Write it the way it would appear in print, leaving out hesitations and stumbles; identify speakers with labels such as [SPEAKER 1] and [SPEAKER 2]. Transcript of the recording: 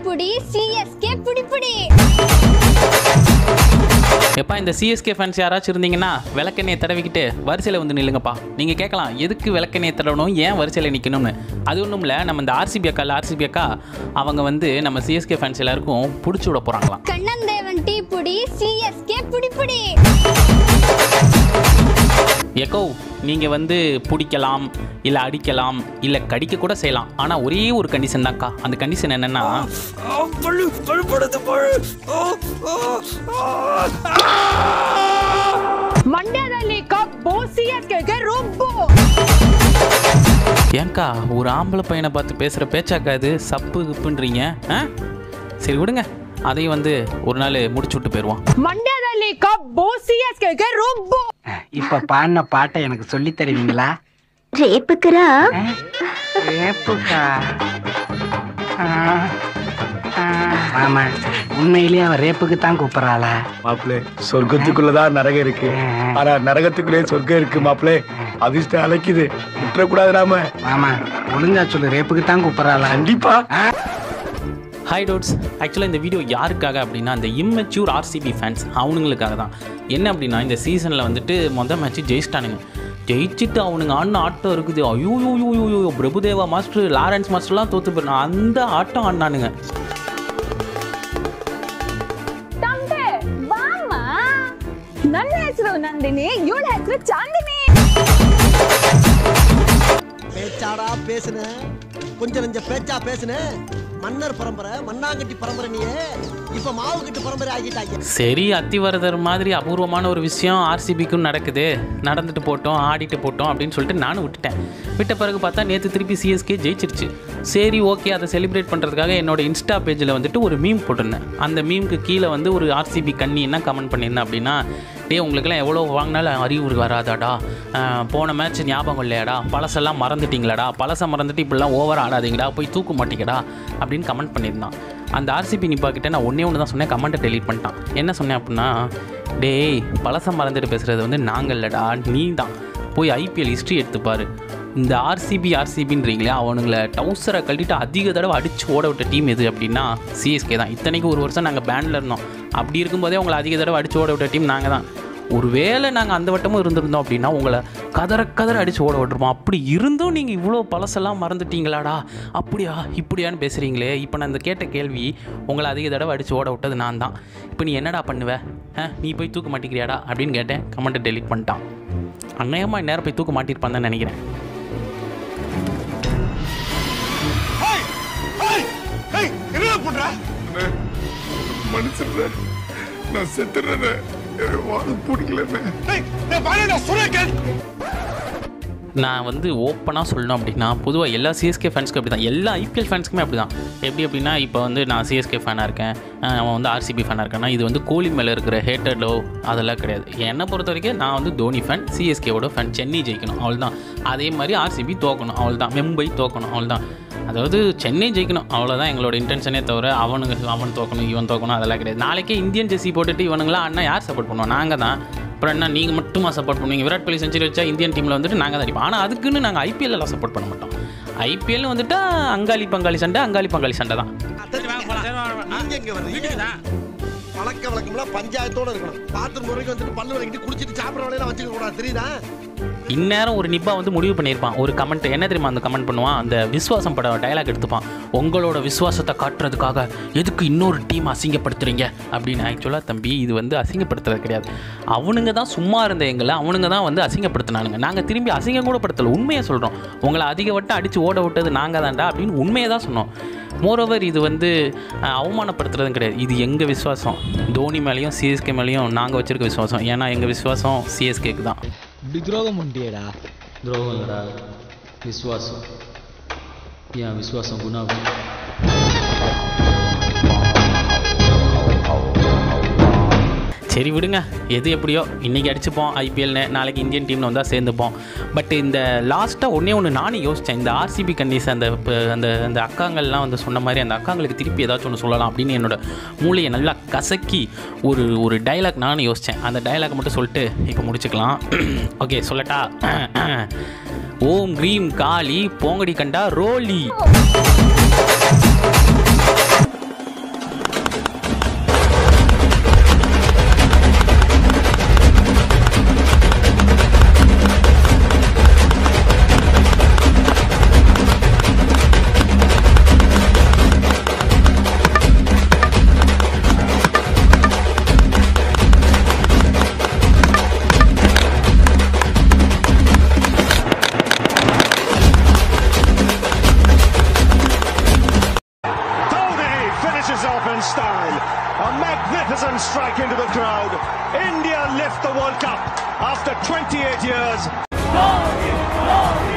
[SPEAKER 1] புடி CSK புடி புடி.
[SPEAKER 2] எப்பா இந்த CSK ஃபேன்ஸ் யாராச்சும் இருந்தீங்கன்னா விளக்கெண்ணெயை தடவிக்கிட்டு வரிசையில் வந்து நில்லுங்கப்பா. நீங்கள் கேட்கலாம் எதுக்கு விளக்கெண்ணெயை தடவணும், ஏன் வரிசையில் நிற்கணும்னு. அது ஒன்றும் இல்லை, நம்ம இந்த RCB அக்கா அவங்க வந்து நம்ம CSK ஃபேன்ஸ் எல்லாருக்கும் பிடிச்சி விட போகிறாங்களாம்.
[SPEAKER 1] கண்ணந்தேவன் டீ புடி CSK புடி புடி.
[SPEAKER 2] எக்கோ நீங்கள் வந்து பிடிக்கலாம், இல்லை அடிக்கலாம், இல்லை கடிக்க கூட செய்யலாம். ஆனால் ஒரே ஒரு கண்டிஷன் தான்க்கா. அந்த கண்டிஷன் என்னென்னா ஏன்க்கா ஒரு ஆம்பளை பையனை பார்த்து பேசுகிற பேச்சாக்கா இது சப்பு குப்புன்றீங்க? சரி விடுங்க, அதையும் வந்து ஒரு நாள் முடிச்சு விட்டு போயிடுவோம்.
[SPEAKER 3] இப்ப பாடின பாட்டை எனக்கு சொல்லி தருவீங்களா?
[SPEAKER 1] ரேப்புக்குறா
[SPEAKER 3] ரேப்புக்கா? ஆமா, உண்மையிலேயே அவன் ரேப்புக்கு தான் கூப்பிடறாளா?
[SPEAKER 4] மாப்பிளே, சொர்க்கத்துக்குள்ளதான் நரகம் இருக்கு, ஆனா நரகத்துக்குள்ளே சொர்க்கம் இருக்கு மாப்பிளே. அதிர்ஷ்டம் அழைக்குது, விட்டுறக்கூடாது நாம.
[SPEAKER 3] ஆமா, ஒழுங்கா சொல்லு, ரேப்புக்கு தான் கூப்பிடறாளா?
[SPEAKER 4] கண்டிப்பா.
[SPEAKER 2] ஹாய் டோட்ஸ், ஆக்சுவலாக இந்த வீடியோ யாருக்காக அப்படின்னா இந்த இம்மெச்சூர் RCB ஃபேன்ஸ் அவனுங்களுக்காக தான். என்ன அப்படின்னா இந்த சீசனில் வந்துட்டு மொதல் மேட்ச்சு ஜெயிச்சிட்டானுங்க. ஜெயிச்சுட்டு அவனுங்க ஆடின ஆட்டம் இருக்குது. ஐயோ பிரபுதேவா மாஸ்டர், லாரன்ஸ் மாஸ்டர்லாம் தோற்று போயிடணும், அந்த ஆட்டம் ஆடினானுங்க.
[SPEAKER 1] ನನ್ನ ಹೆಸರು ನಂದಿನಿ, ಇವಳ ಹೆಸರು ಚಾಂದಿನಿ.
[SPEAKER 5] பேச்சாடா பேசுன, கொஞ்சம் நெஞ்ச பேச்சா பேசுன. மன்னர் பரம்பரை, மண்ணாங்கட்டி பரம்பரை, நீ இப்ப மாவு கட்டு பரம்பரை ஆகிட்டாங்க.
[SPEAKER 2] சரி, அத்திவரதர் மாதிரி அபூர்வமான ஒரு விஷயம் RCBக்கும் நடக்குது, நடந்துட்டு போட்டோம், ஆடிட்டு போட்டோம் அப்படின்னு சொல்லிட்டு நானும் விட்டுட்டேன். விட்ட பிறகு பார்த்தா நேற்று திருப்பி CSK ஜெயிச்சிருச்சு. சரி ஓகே, அதை செலிப்ரேட் பண்ணுறதுக்காக என்னோட இன்ஸ்டா பேஜில் வந்துட்டு ஒரு மீம் போட்டிருந்தேன். அந்த மீமுக்கு கீழே வந்து ஒரு RCB கண்ணி என்ன கமெண்ட் பண்ணியிருந்தேன் அப்படின்னா, டே உங்களுக்கெல்லாம் எவ்வளோ வாங்கினாலும் அறிவு வராதாடா, போன மேட்ச் ஞாபகம் இல்லையாடா, பழசெல்லாம் மறந்துட்டிங்களாடா, பழசை மறந்துட்டு இப்படிலாம் ஓவர் ஆடாதீங்கடா, போய் தூக்க மாட்டீங்கடா அப்படின்னு கமெண்ட் பண்ணியிருந்தான். அந்த RCB நிப்பாக்கிட்ட நான் ஒன்றே ஒன்று தான் சொன்னேன், கமெண்ட்டை டெலீட் பண்ணிட்டான். என்ன சொன்னேன் அப்படின்னா, டேய் பழசை மறந்துட்டு பேசுகிறது வந்து நாங்கள் இல்லைடா, நீ தான். போய் IPL ஹிஸ்ட்ரி எடுத்துப்பார். இந்த RCBன்றீங்களே, அவனுங்களை டவுசரை கழட்டிட்டு அதிக தடவை அடித்து ஓட விட்ட டீம் எது அப்படின்னா CSK தான். இத்தனைக்கு ஒரு வருஷம் நாங்கள் பேனில் இருந்தோம். அப்படி இருக்கும்போதே உங்களை அதிக தடவை அடித்து ஓட விட்ட டீம் நாங்கள் தான். ஒருவேளை நாங்கள் அந்த வட்டமும் இருந்திருந்தோம் அப்படின்னா உங்களை கதற அடித்து ஓட விட்டுருப்போம். அப்படி இருந்தும் நீங்கள் இவ்வளோ பழசெல்லாம் மறந்துட்டீங்களாடா, அப்படியா இப்படியான்னு பேசுகிறீங்களே. இப்போ நான் இந்த கேட்ட கேள்வி, உங்களை அதிக தடவை அடித்து ஓட விட்டது நான் தான், இப்போ நீ என்னடா பண்ணுவ, நீ போய் தூக்க மாட்டேங்கிறியாடா அப்படின்னு கேட்டேன். கமெண்ட்டை டெலீட் பண்ணிட்டான். அநேகமாக இந்நேரம் போய் தூக்க மாட்டிருப்பான்னு தான் நினைக்கிறேன்.
[SPEAKER 4] நான் செத்துறேன், பிடிக்கல.
[SPEAKER 2] நான் வந்து ஓப்பனாக சொல்லணும் அப்படின்னா, பொதுவாக எல்லா CSK ஃபேன்ஸ்க்கும் அப்படி தான், எல்லா IPL ஃபேன்ஸ்க்குமே அப்படி தான். எப்படி அப்படின்னா, இப்போ வந்து நான் CSK ஃபேனாக இருக்கேன், அவன் வந்து RCB ஃபேனாக இருக்கேன்னா, இது வந்து கோலி மேலே இருக்கிற ஹேட்டர்லோ அதெல்லாம் கிடையாது. என்னை பொறுத்த வரைக்கும் நான் வந்து தோனி ஃபேன், CSKவோட ஃபேன். சென்னை ஜெயிக்கணும் அவ்வளோதான். அதே மாதிரி RCB தோக்கணும் அவ்வளோதான், மும்பை தோக்கணும் அவ்வளோதான். அதாவது சென்னை ஜெயிக்கணும் அவ்வளோதான் எங்களோட இன்டென்ஷனே தவிர அவன் தோக்கணும் இவன் தோக்கணும் அதெல்லாம் கிடையாது. நாளைக்கே இந்தியன் ஜெர்சி போட்டுட்டு இவனுங்களாம் அண்ணா யார் சப்போர்ட் பண்ணுவோம்? நாங்கள் தான். அப்புறம் என்ன நீங்கள் மட்டுமா சப்போர்ட் பண்ணுவீங்க? விராட் கோலி செஞ்சுரி வச்சா இந்தியன் டீமில் வந்துட்டு நாங்கள் தான் அடிப்போம். ஆனால் அதுக்குன்னு நாங்கள் IPL சப்போர்ட் பண்ண மாட்டோம். IPL வந்துட்டு அங்காளி பங்காளி சண்டை தான்.
[SPEAKER 5] பழக்க வழக்கம்லாம் பஞ்சாயத்தோட இருக்கணும். பாத்ரூம் வரைக்கும் வந்துட்டு பல்லு வலிக்கிட்டு குடிச்சிட்டு சாப்பிட்ற வேலையெல்லாம் வச்சுக்க கூடாது, தெரியுதா?
[SPEAKER 2] இந்நேரம் ஒரு நிப்பா வந்து முடிவு பண்ணியிருப்பான். ஒரு கமெண்ட் என்ன தெரியுமா அந்த கமெண்ட் பண்ணுவான்? அந்த விஸ்வாசம் பட டைலாக் எடுத்துப்பான். உங்களோட விசுவாசத்தை காட்டுறதுக்காக எதுக்கு இன்னொரு டீம் அசிங்கப்படுத்துறீங்க அப்படின்னு. ஆக்சுவலாக தம்பி, இது வந்து அசிங்கப்படுத்துறது கிடையாது. அவனுங்க தான் சும்மா இருந்த எங்களை அவனுங்க தான் வந்து அசிங்கப்படுத்தினானுங்க. நாங்கள் திரும்பி அசிங்கம் கூட படுத்தலை, உண்மையை சொல்கிறோம். உங்களை அதிக வட்டம் அடித்து ஓட விட்டது நாங்கள் தான்டா அப்படின்னு உண்மையை தான் சொன்னோம். மோரோவர் இது வந்து அவமானப்படுத்துறதும் கிடையாது. இது எங்கள் விசுவாசம். தோனி மேலேயும் CSK மேலேயும் நாங்கள் வச்சுருக்க விசுவாசம். ஏன்னா எங்கள் விசுவாசம் CSKக்கு தான்.
[SPEAKER 6] இப்படி துரோகம் பண்ணியேடா. துரோகம் இல்லைடா, விசுவாசம். ஏன் விசுவாசம் குணாகும்.
[SPEAKER 2] சரி விடுங்க, எது எப்படியோ இன்றைக்கி அடிச்சுப்போம் IPLன்னு, நாளைக்கு இந்தியன் டீமில் வந்தால் சேர்ந்துப்போம். பட் இந்த லாஸ்ட்டாக ஒன்று நானும் யோசித்தேன். இந்த RCB கண்டிஸ் அந்த அந்த அக்காங்கள்லாம் வந்து சொன்ன மாதிரி அந்த அக்காங்களுக்கு திருப்பி ஏதாச்சும் ஒன்று சொல்லலாம் அப்படின்னு என்னோடய மூளையை நல்லா கசக்கி ஒரு டைலாக் நானும் யோசித்தேன். அந்த டைலாக் மட்டும் சொல்லிட்டு இப்போ முடிச்சுக்கலாம். ஓகே, சொல்லட்டா? ஓம் க்ரீம் காளி போங்கடி கண்டா ரோலி.
[SPEAKER 7] India lift the World Cup after 28 years.